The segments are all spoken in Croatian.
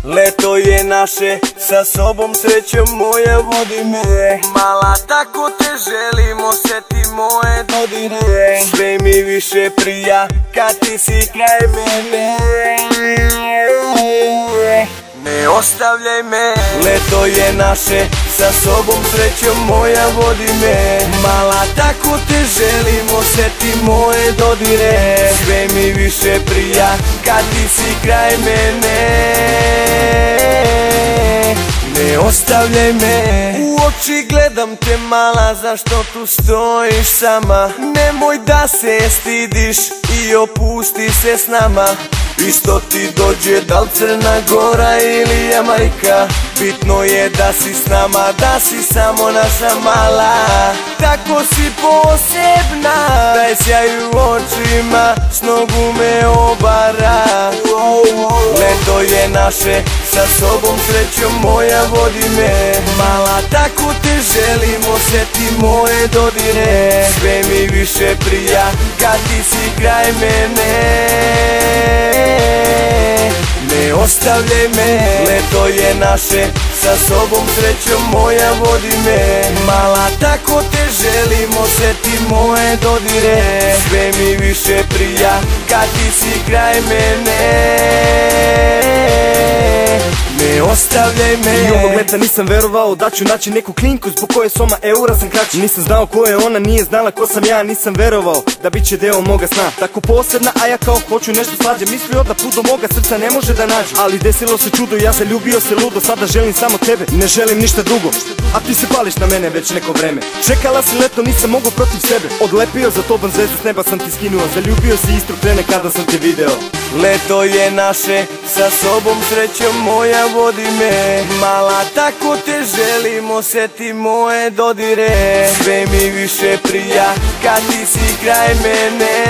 Leto je naše, sa sobom srećom moja vodi me. Mala, tako te želim, osjeti moje dodire. Sve mi više prija kad ti si kraj mene. Ne ostavljaj me. Leto je naše, sa sobom srećom moja vodi me. Mala, tako te želim, osjeti moje dodire. Sve mi više prija kad ti si kraj mene. Ne ostavljaj me. U oči gledam te mala, zašto tu stojiš sama? Nemoj da se stidiš i opusti se s nama. Isto ti dođe, da li Crna Gora ili Jamajka. Bitno je da si s nama, da si samo naša mala. Tako si posebna, daj sjaj u očima, s nogu me obara. Leto je naše, sa sobom srećom moja vodi me. Mala, tako te želim, osjeti moje dodire. Sve mi više prija kad ti si kraj mene. Ne ostavljaj me. Leto je naše, sa sobom srećom moja vodi me. Mala, tako te želim, osjeti moje dodire. Sve mi više prija kad ti si kraj mene. Ne ostavljaj me. I ovog leta nisam verovao da ću naći neku klinku zbog koje soma eura sam kraći. Nisam znao ko je ona, nije znala ko sam ja. Nisam verovao da bit će deo moga sna. Tako posebna, a ja kao hoću nešto slađe. Mislio da put do moga srca ne može da nađe. Ali desilo se čudo, ja zaljubio se ludo. Sada želim samo tebe, ne želim ništa drugo. A ti se pališ na mene već neko vreme. Čekala si leto, nisam mogao protiv sebe. Odlepio za tobom zvezdu, s neba sam ti skinuo. Zaljubio si Istru trene kada sam te video. Leto je naše, sa sobom srećom moja vodi me. Mala, tako te želim, osjeti moje dodire. Sve mi više prija kad ti si kraj mene.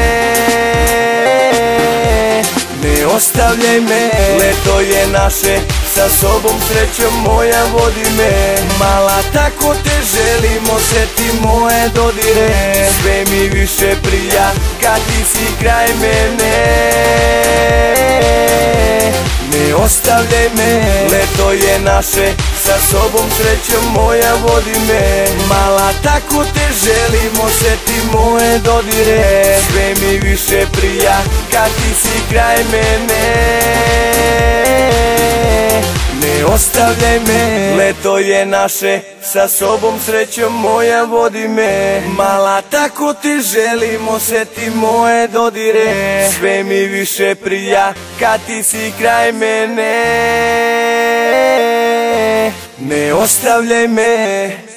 Ne ostavljaj me. Leto je naše, sa sobom srećom moja vodi me. Mala, tako te želim, osjeti moje dodire. Sve mi više prija kad ti si kraj mene. Ne ostavljaj me. Leto je naše, sa sobom srećom moja vodi me. Mala, tako te želim, osjeti moje dodire. Sve mi više prija kad ti si kraj mene. Ne ostavljaj me. Leto je naše, sa sobom srećom moja vodi me. Mala, tako te želim, osjeti moje dodire. Sve mi više prija kad ti si kraj mene. Ne ostavljaj me.